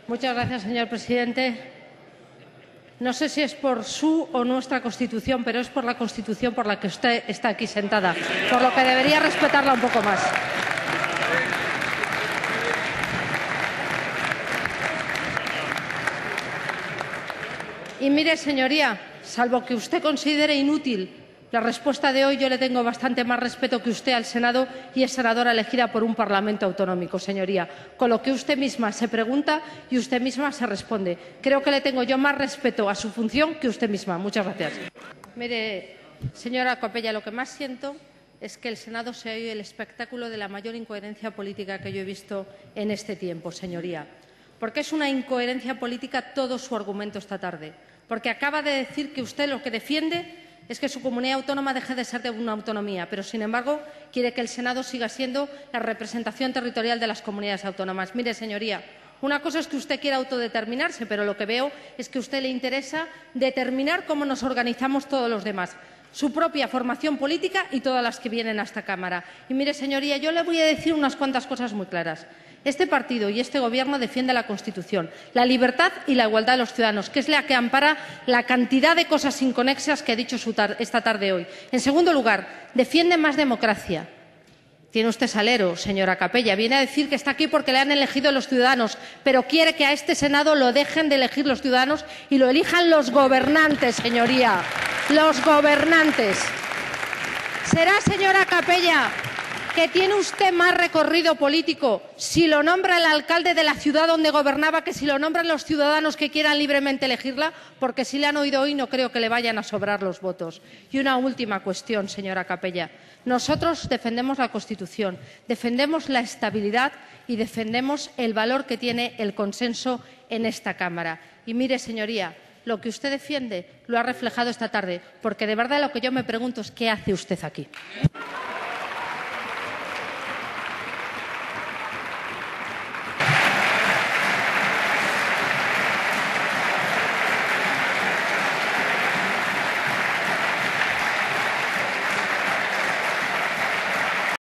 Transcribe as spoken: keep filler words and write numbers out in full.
Muchas gracias, señor presidente. No sé si es por su o nuestra Constitución, pero es por la Constitución por la que usted está aquí sentada, por lo que debería respetarla un poco más. Y mire, señoría, salvo que usted considere inútil la respuesta de hoy, yo le tengo bastante más respeto que usted al Senado y es senadora elegida por un Parlamento autonómico, señoría, con lo que usted misma se pregunta y usted misma se responde. Creo que le tengo yo más respeto a su función que usted misma. Muchas gracias. Mire, señora Capella, lo que más siento es que el Senado sea hoy el espectáculo de la mayor incoherencia política que yo he visto en este tiempo, señoría. Porque es una incoherencia política todo su argumento esta tarde. Porque acaba de decir que usted lo que defiende es que su comunidad autónoma deje de ser de una autonomía, pero, sin embargo, quiere que el Senado siga siendo la representación territorial de las comunidades autónomas. Mire, señoría, una cosa es que usted quiera autodeterminarse, pero lo que veo es que a usted le interesa determinar cómo nos organizamos todos los demás, su propia formación política y todas las que vienen a esta Cámara. Y mire, señoría, yo le voy a decir unas cuantas cosas muy claras. Este partido y este Gobierno defienden la Constitución, la libertad y la igualdad de los ciudadanos, que es la que ampara la cantidad de cosas inconexas que ha dicho esta tarde hoy. En segundo lugar, defiende más democracia. Tiene usted salero, señora Capella. Viene a decir que está aquí porque le han elegido los ciudadanos, pero quiere que a este Senado lo dejen de elegir los ciudadanos y lo elijan los gobernantes, señoría. Los gobernantes. ¿Será, señora Capella, que tiene usted más recorrido político si lo nombra el alcalde de la ciudad donde gobernaba que si lo nombran los ciudadanos que quieran libremente elegirla? Porque si le han oído hoy no creo que le vayan a sobrar los votos. Y una última cuestión, señora Capella. Nosotros defendemos la Constitución, defendemos la estabilidad y defendemos el valor que tiene el consenso en esta Cámara. Y mire, señoría, lo que usted defiende lo ha reflejado esta tarde, porque de verdad lo que yo me pregunto es ¿qué hace usted aquí?